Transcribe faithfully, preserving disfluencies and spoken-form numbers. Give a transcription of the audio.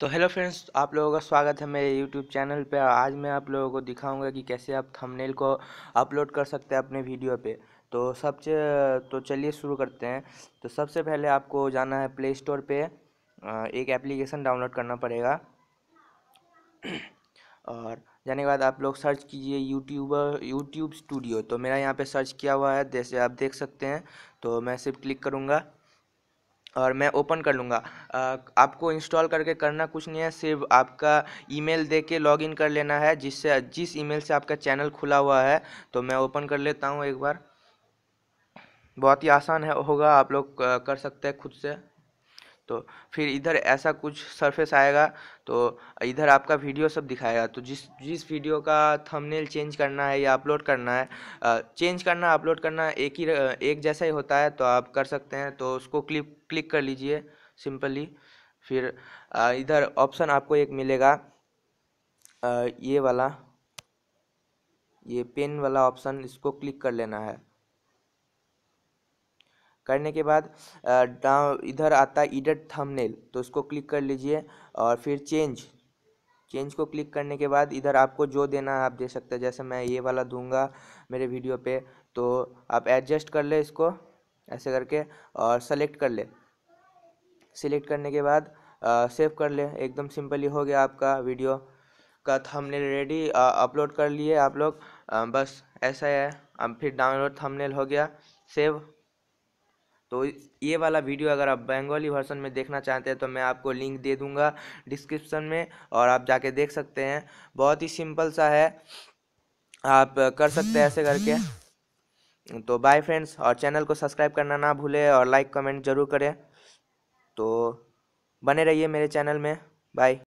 तो hello friends, आप लोगों का स्वागत है मेरे यूट्यूब चैनल पे। आज मैं आप लोगों को दिखाऊंगा कि कैसे आप थंबनेल को अपलोड कर सकते हैं अपने वीडियो पे। तो सबसे तो चलिए शुरू करते हैं। तो सबसे पहले आपको जाना है प्ले स्टोर पे, अ, एक एप्लीकेशन डाउनलोड करना पड़ेगा। और जाने के बाद आप लोग सर्च कीजिए यूट्यूबर यूट्यूब स्टूडियो। तो मेरा यहाँ पे सर्च किया हुआ है, जैसे आप देख सकते हैं। तो मैं सिर्फ क्लिक करूँगा और मैं ओपन कर लूँगा। अ, आपको इंस्टॉल करके करना कुछ नहीं है, सिर्फ आपका ईमेल दे के लॉगिन कर लेना है, जिससे जिस ईमेल से आपका चैनल खुला हुआ है। तो मैं ओपन कर लेता हूँ एक बार। बहुत ही आसान है होगा, आप लोग अ, कर सकते हैं खुद से। तो फिर इधर ऐसा कुछ सरफेस आएगा। तो इधर आपका वीडियो सब दिखाएगा। तो जिस जिस वीडियो का थंबनेल चेंज करना है या अपलोड करना है, चेंज करना अपलोड करना एक ही अ, एक जैसा ही होता है, तो आप कर सकते हैं। तो उसको क्लिक क्लिक कर लीजिए सिंपली। फिर अ, इधर ऑप्शन आपको एक मिलेगा, अ, ये वाला, ये पेन वाला ऑप्शन, इसको क्लिक कर लेना है। करने के बाद डाउन इधर आता है एडिट थंबनेल, तो उसको क्लिक कर लीजिए। और फिर चेंज चेंज को क्लिक करने के बाद इधर आपको जो देना है आप दे सकते हैं। जैसे मैं ये वाला दूंगा मेरे वीडियो पे। तो आप एडजस्ट कर ले इसको ऐसे करके और सेलेक्ट कर ले। सिलेक्ट करने के बाद सेव कर ले। एकदम सिंपली हो गया आपका वीडियो का थंबनेल रेडी, अपलोड कर लिए आप लोग। अ, बस ऐसा है। अब फिर डाउनलोड थंबनेल हो गया, सेव। तो ये वाला वीडियो अगर आप बंगाली वर्जन में देखना चाहते हैं तो मैं आपको लिंक दे दूंगा डिस्क्रिप्शन में, और आप जाके देख सकते हैं। बहुत ही सिंपल सा है, आप कर सकते हैं ऐसे करके। तो बाय फ्रेंड्स, और चैनल को सब्सक्राइब करना ना भूलें और लाइक कमेंट जरूर करें। तो बने रहिए मेरे चैनल में। बाय।